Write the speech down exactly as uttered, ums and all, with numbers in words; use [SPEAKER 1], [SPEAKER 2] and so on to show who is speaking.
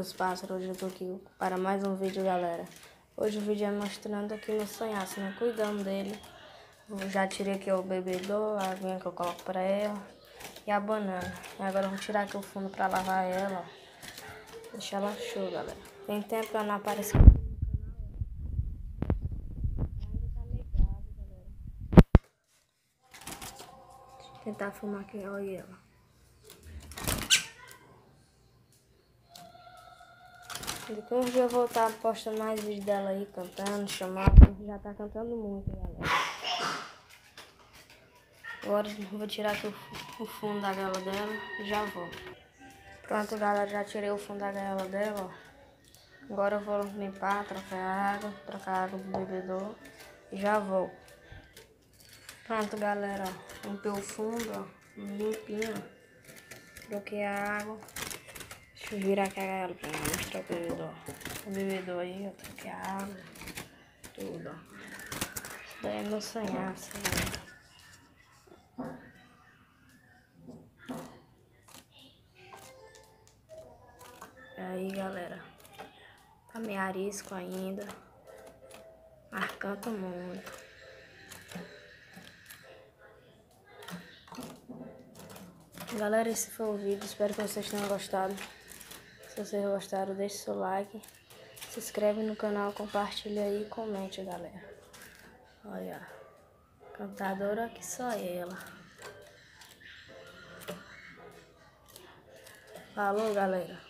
[SPEAKER 1] meus pássaros, hoje eu tô aqui para mais um vídeo, galera. Hoje o vídeo é mostrando aqui meu sonhaço, né, cuidando dele. Eu já tirei aqui o bebedor, a aguinha que eu coloco para ela e a banana. E agora eu vou tirar aqui o fundo para lavar ela, ó. Deixar ela show, galera. Tem tempo que ela não aparece aqui no canal, ó. Ainda tá ligado, galera. Vou tentar filmar aqui, olha ela. Depois um dia eu vou estar postando mais vídeos dela aí, cantando, chamando. Já tá cantando muito, galera. Agora eu vou tirar aqui o, o fundo da gaiola dela e já volto. Pronto, galera, já tirei o fundo da gaiola dela, ó. Agora eu vou limpar, trocar água, trocar a água do bebedor e já volto. Pronto, galera, ó. Limpei o fundo, ó, limpinho. Troquei a água. Deixa eu virar aqui a gaiola pra mostrar o bebedor. O bebedor aí, ó, troquei a água, tudo, ó. Isso daí é meu sonhaço, né? Aí, galera, tá meio arisco ainda, mas canta muito. Galera, esse foi o vídeo, espero que vocês tenham gostado. Se vocês gostaram, deixe seu like, se inscreve no canal, compartilha aí e comente, galera. Olha, cantadora que só ela. Falou, galera.